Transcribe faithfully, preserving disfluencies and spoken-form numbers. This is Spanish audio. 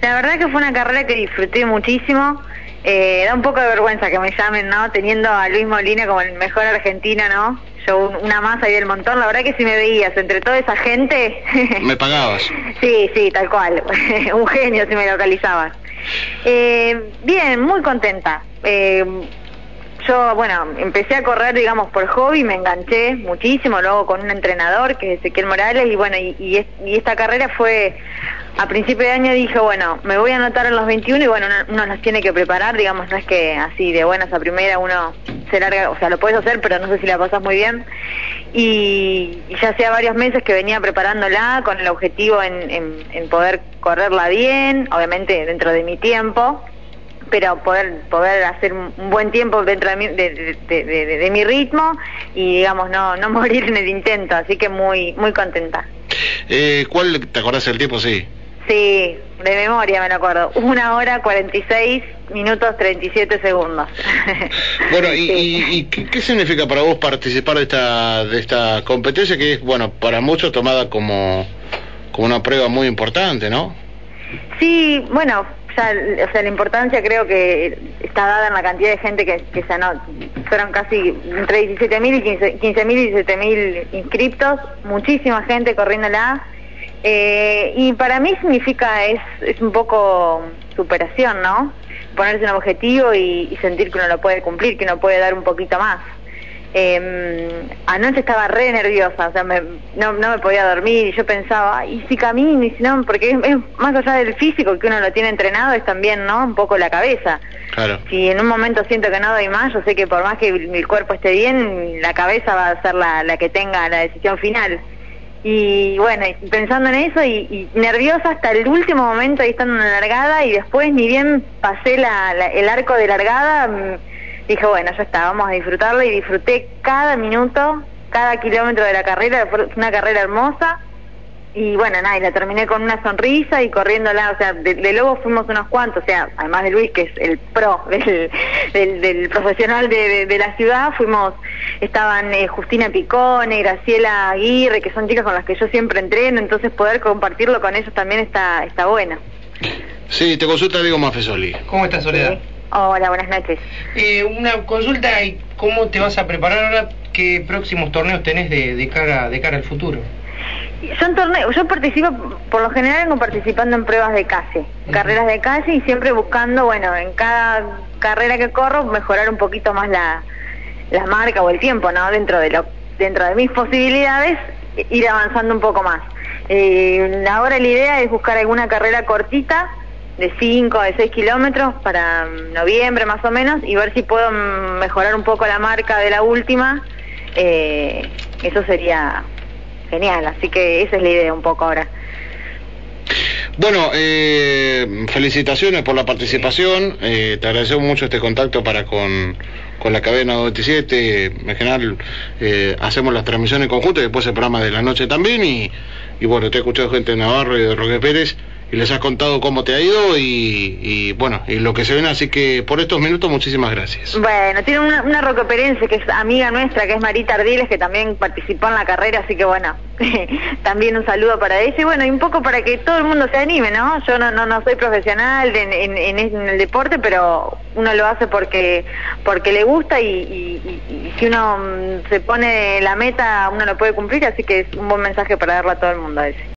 La verdad que fue una carrera que disfruté muchísimo. Eh, da un poco de vergüenza que me llamen, ¿no? Teniendo a Luis Molina como el mejor argentino, ¿no? Yo un, una más ahí del montón. La verdad que si me veías entre toda esa gente... Me pagabas. Sí, sí, tal cual. Un genio si me localizabas. Eh, bien, muy contenta. Eh, yo, bueno, empecé a correr, digamos, por hobby, me enganché muchísimo, luego con un entrenador que es Ezequiel Morales, y bueno, y, y, es, y esta carrera fue... A principio de año dije, bueno, me voy a anotar en los veintiuno y bueno, uno, uno los tiene que preparar, digamos, no es que así de buenas a primera uno se larga, o sea, lo puedes hacer, pero no sé si la pasas muy bien. Y, y ya hacía varios meses que venía preparándola con el objetivo en, en, en poder correrla bien, obviamente dentro de mi tiempo, pero poder poder hacer un buen tiempo dentro de mi, de, de, de, de, de mi ritmo y, digamos, no no morir en el intento, así que muy muy contenta. Eh, ¿Cuál, te acordás del tiempo, sí? Sí, de memoria me lo acuerdo. Una hora cuarenta y seis minutos treinta y siete segundos. Bueno, y, sí. y, y ¿qué, qué significa para vos participar de esta de esta competencia que es, bueno, para muchos tomada como, como una prueba muy importante, ¿no? Sí, bueno, ya, o sea, la importancia creo que está dada en la cantidad de gente que, que se anotó. Fueron casi entre diecisiete mil y quince mil y diecisiete mil inscriptos, muchísima gente corriéndola. Eh, y para mí significa, es, es un poco superación, ¿no? Ponerse un objetivo y, y sentir que uno lo puede cumplir, que uno puede dar un poquito más. Eh, anoche estaba re nerviosa, o sea, me, no, no me podía dormir y yo pensaba, ¿y si camino? Y si no, porque es, es más allá del físico que uno lo tiene entrenado, es también, ¿no? Un poco la cabeza. Claro. Si en un momento siento que no doy más, yo sé que por más que mi cuerpo esté bien, la cabeza va a ser la, la que tenga la decisión final. Y bueno, pensando en eso y, y nerviosa hasta el último momento, ahí estando en la largada, y después ni bien pasé la, la, el arco de largada, dije, bueno, ya está, vamos a disfrutarla, y disfruté cada minuto, cada kilómetro de la carrera. Fue una carrera hermosa, y bueno, nada, y la terminé con una sonrisa y corriéndola, o sea, de, de Lobo fuimos unos cuantos, o sea, además de Luis, que es el pro del, del, del profesional de, de, de la ciudad, fuimos, estaban eh, Justina Picone, Graciela Aguirre, que son chicas con las que yo siempre entreno, entonces poder compartirlo con ellos también está, está bueno. Sí, te consulta Diego Maffesoli. ¿Cómo estás, Soledad? Sí. Hola, buenas noches. Eh, una consulta, ¿cómo te vas a preparar ahora? ¿Qué próximos torneos tenés de, de cara de cara al futuro? Son torneos, yo participo, por lo general vengo participando en pruebas de calle, uh-huh. carreras de calle, y siempre buscando, bueno, en cada carrera que corro, mejorar un poquito más la, la marca o el tiempo, ¿no? Dentro de lo, dentro de mis posibilidades, ir avanzando un poco más. Eh, ahora la idea es buscar alguna carrera cortita, de cinco, de seis kilómetros, para noviembre más o menos, y ver si puedo mejorar un poco la marca de la última. Eh, eso sería genial, así que esa es la idea un poco ahora. Bueno, eh, felicitaciones por la participación, eh, te agradecemos mucho este contacto para con, con la cadena noventa y siete, en general eh, hacemos las transmisiones en conjunto y después el programa de la noche también, y, y bueno, te he escuchado gente de Navarro y de Roque Pérez, y les has contado cómo te ha ido y, y bueno, y lo que se ven, así que por estos minutos muchísimas gracias. Bueno, tiene una, una roqueperense que es amiga nuestra, que es Marita Ardiles, que también participó en la carrera, así que bueno, también un saludo para ella, y bueno, y un poco para que todo el mundo se anime, ¿no? Yo no no, no soy profesional en, en, en, en el deporte, pero uno lo hace porque porque le gusta, y, y, y, y si uno se pone la meta, uno lo puede cumplir, así que es un buen mensaje para darle a todo el mundo a ese.